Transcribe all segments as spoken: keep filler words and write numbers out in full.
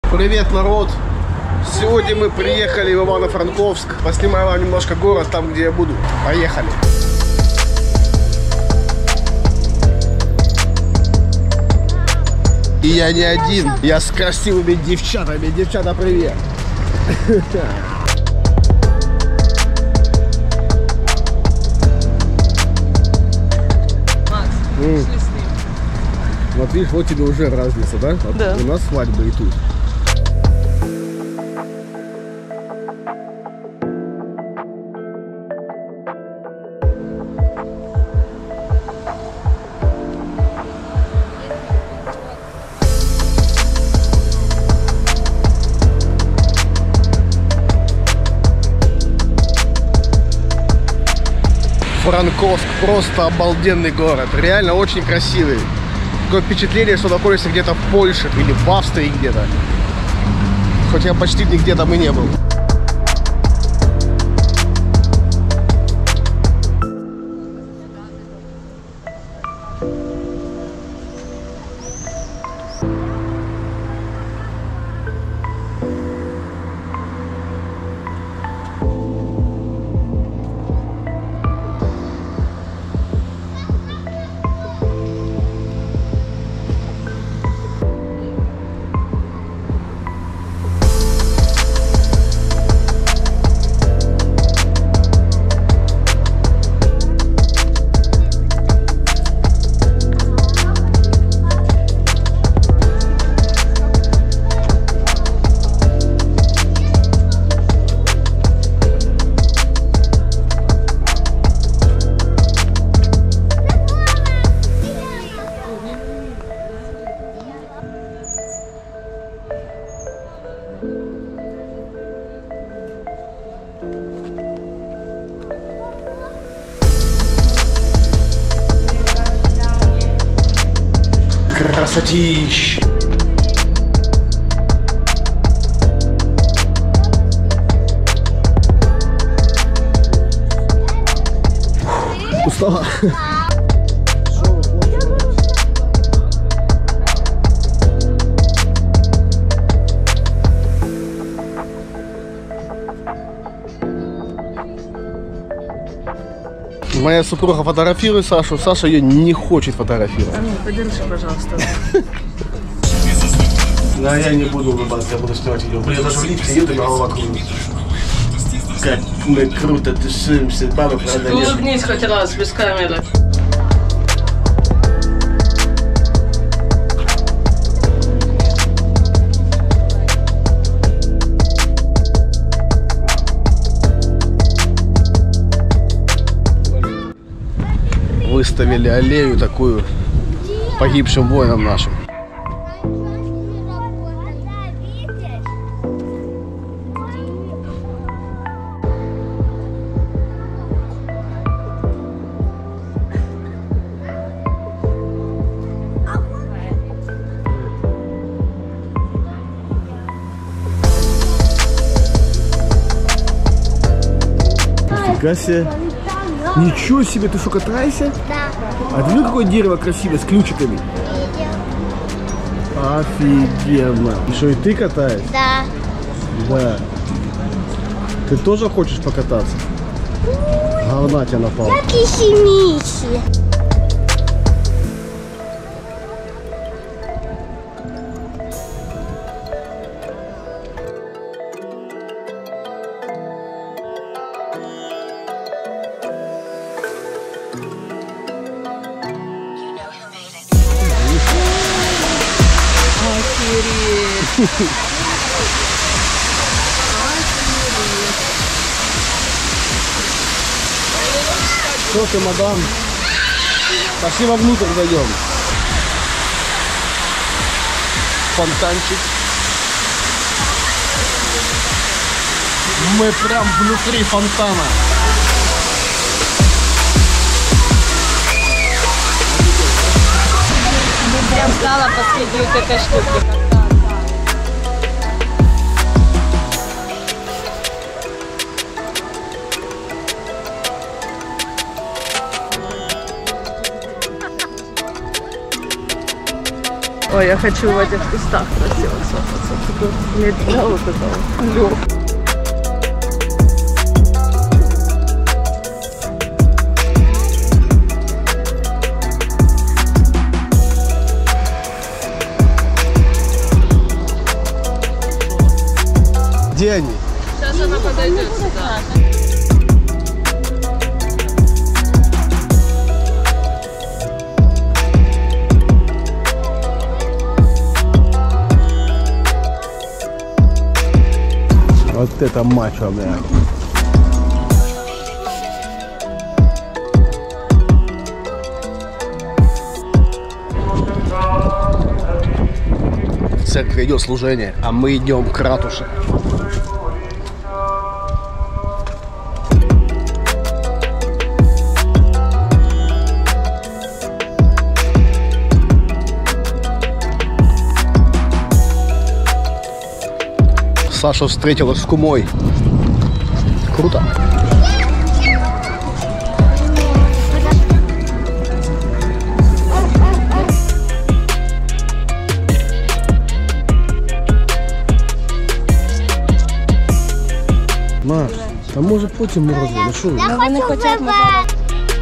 Привет, народ! Сегодня мы приехали в Ивано-Франковск. Поснимаю вам немножко город, там, где я буду. Поехали! И я не один, я с красивыми девчатами. Девчата, привет! Макс, пришли с ним. Вот видишь, вот тебе уже разница, да? Вот да. У нас свадьба и тут. Франковск просто обалденный город, реально очень красивый. Такое впечатление, что находишься где-то в Польше или в Австрии где-то. Хоть я почти нигде там и не был. Красотищ! Устала? Моя супруга фотографирует Сашу, Саша ее не хочет фотографировать. А ну, подержи, пожалуйста. Да, я не буду улыбаться, я буду снимать видео. Блин, я даже в лифте еду, голова кружится. Как мы круто тусуемся, бабы, правда, нет. Улыбнись хоть раз, без камеры. Выставили аллею такую погибшим воинам нашим. Нифига себе. Ничего себе, ты что, катаешься? Да. А ты видел, какое дерево красивое, с ключиками? Офигенно. И что, и ты катаешься? Да. Да. Ты тоже хочешь покататься? Говна тебя напал. Какие химичи. Что ты, мадам? Пошли вовнутрь зайдем. Фонтанчик. Мы прям внутри фонтана. Прям стала последней вот этой штуки. Ой, я хочу в этих кустах красиво сфоткаться. Тут медля вот это. Лёг. Где они? Сейчас она подойдет сюда. Вот это мачо, бля. В церкви идет служение, а мы идем к ратуше. Саша встретилась с кумой. Круто. Маш, а может потім морозиво? Ну що ви? Я хочу вибрати.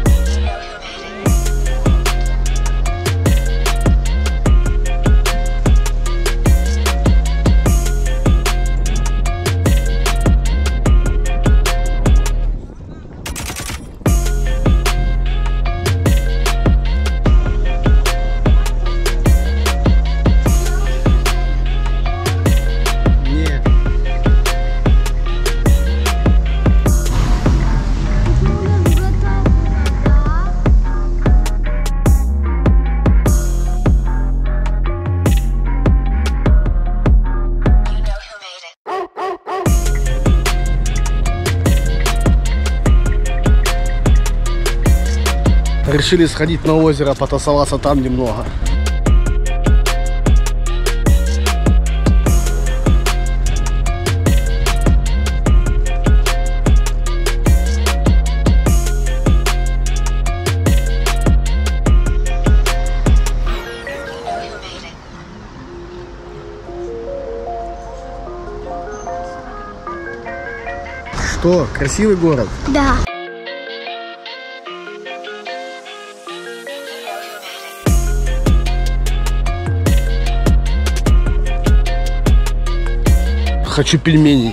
Решили сходить на озеро, потасоваться там немного. Что, красивый город? Да. Хочу пельменей.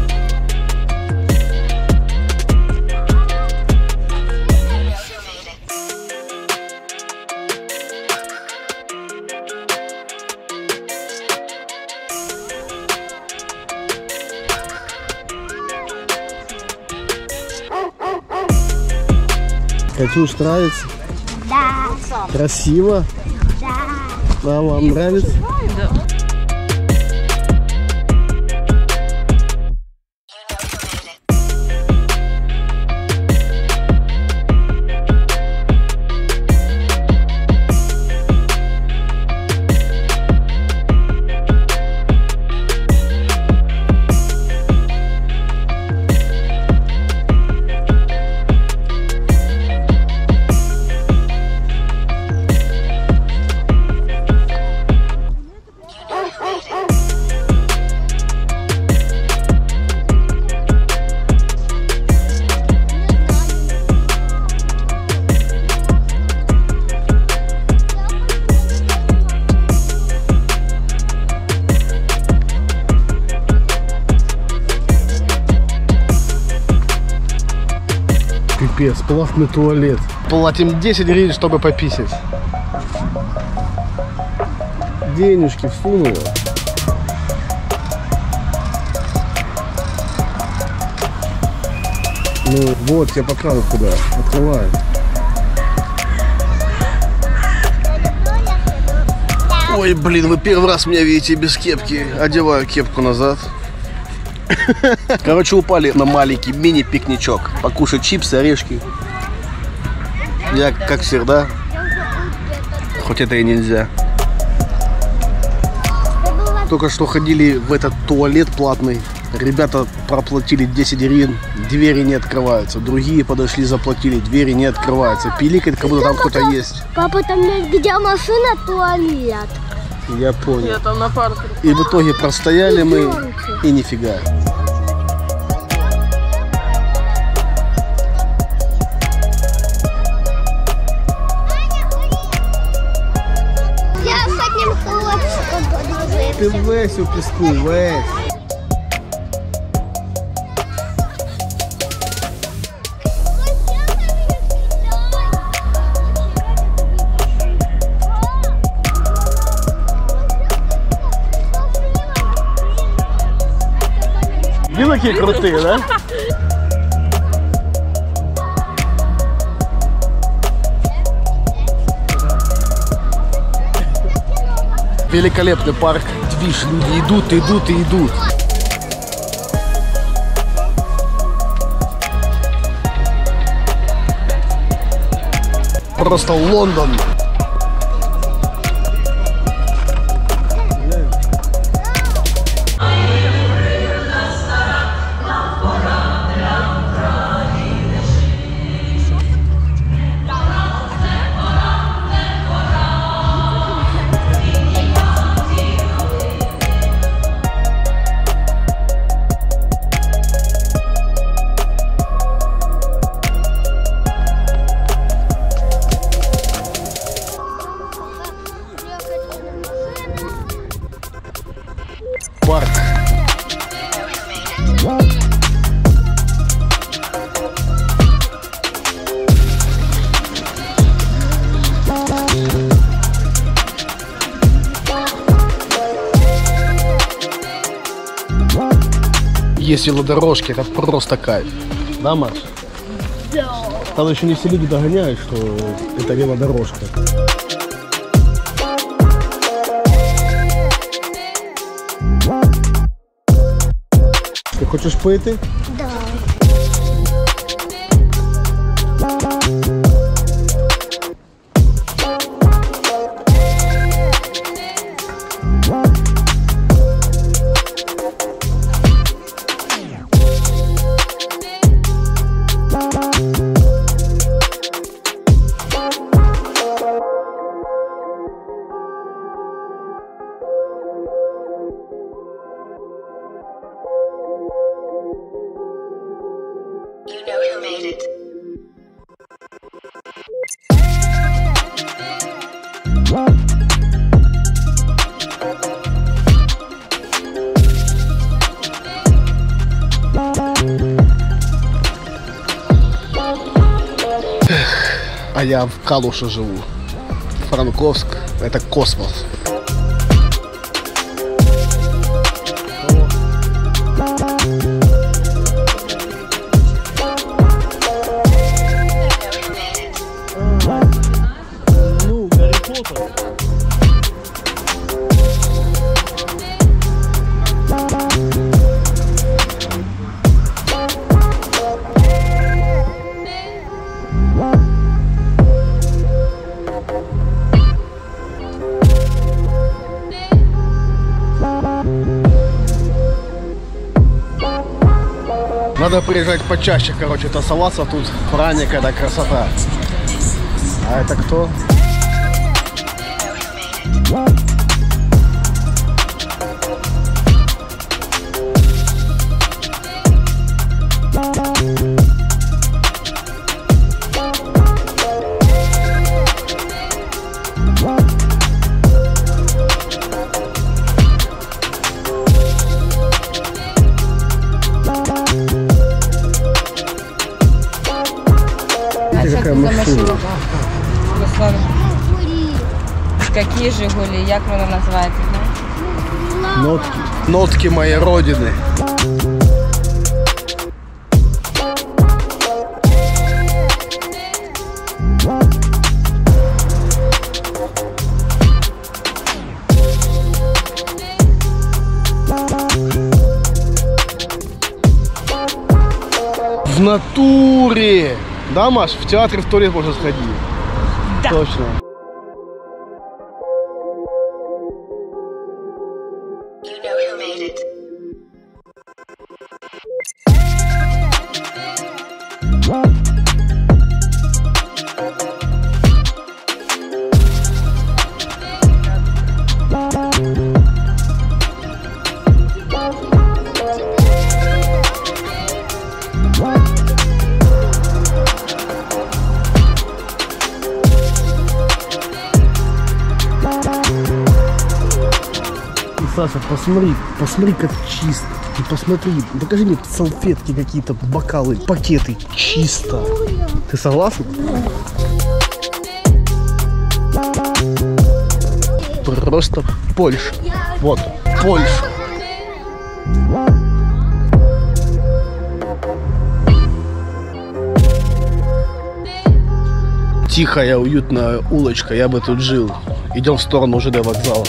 Катюш, нравится? Да. Красиво? Да. А вам нравится? Да. Пипец, платный туалет. Платим десять гривен, чтобы пописать. Денежки всунула. Ну вот, я покажу куда. Открываю. Ой, блин, вы первый раз меня видите без кепки. Одеваю кепку назад. Короче, упали на маленький мини-пикничок. Покушать чипсы, орешки. Я, как всегда, хоть это и нельзя. Только что ходили в этот туалет платный. Ребята проплатили десять гривен, двери не открываются. Другие подошли, заплатили, двери не открываются. Пиликает, как будто там кто-то есть. Папа, там где машина, туалет. Я понял. Я там на парке. И в итоге простояли мы, и нифига. Я с одним хлопчиком. Ты весь у песку, весь. Видно, какие крутые, да? Великолепный парк. Видишь, люди идут, идут и идут. Просто Лондон. Парк. Есть велодорожки, это просто кайф. Да, Маш? Да. Там еще не все люди догоняют, что это велодорожка. Ты хочешь пойти? Да. You know who made it. А я в Калуше живу. Франковск — это космос. Ну, Гарри Поттер. Надо приезжать почаще, короче, тусоваться тут в Пране, когда красота. А это кто? Какая машина? Руслан, какие Жигули? Як вона називається? Нотки. Нотки моей родины. В натуре! Да, Маш? В театре в туалет можно сходить. Да. Точно. You know who made it. Да. Саша, посмотри, посмотри, как чисто. И посмотри, покажи мне салфетки какие-то, бокалы, пакеты. Чисто. Ты согласен? Просто Польша. Вот, Польша. Тихая, уютная улочка, я бы тут жил. Идем в сторону ЖД вокзала.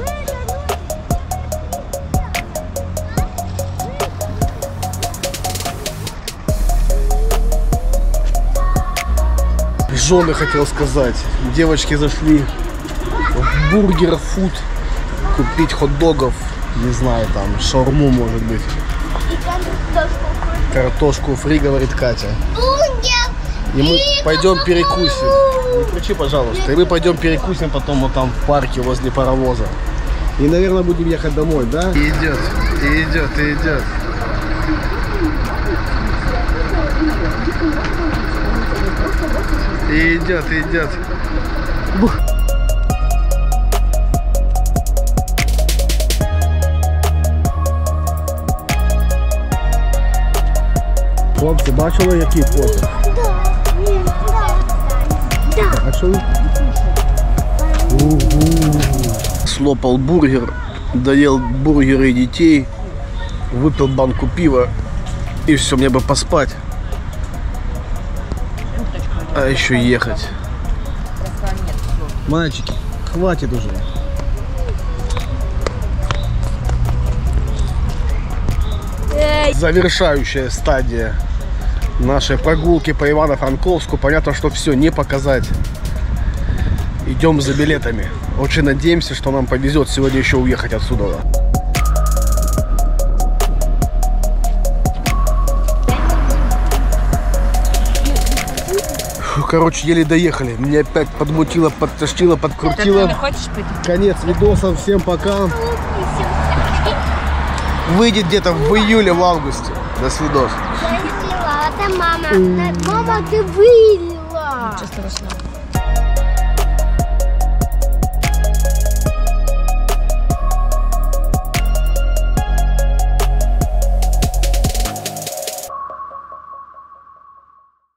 Жены, хотел сказать. Девочки зашли в бургер фуд купить хот-догов, не знаю, там шаурму, может быть. И картошку. Картошку фри, говорит Катя. И мы пойдем перекусим. Не кричи, пожалуйста. И мы пойдем перекусим потом вот там в парке возле паровоза. И, наверное, будем ехать домой, да? И идет, и идет, и идет. И идет, и идет. Бух. Хлопці, бачили, який потяг? Бачили? Слопал бургер, доел бургеры детей, выпил банку пива, и все, мне бы поспать. А еще ехать. Мальчики, хватит уже. Завершающая стадия нашей прогулки по Ивано-Франковску. Понятно, что все не показать. Идем за билетами. Очень надеемся, что нам повезет сегодня еще уехать отсюда. Фу, короче, еле доехали. Меня опять подмутило, подтащило, подкрутило. Ты хочешь пойти? Конец видоса. Всем пока. Выйдет где-то в июле, в августе. До свидос. Я не слила, это мама. Мама, ты вылила. Ничего страшного.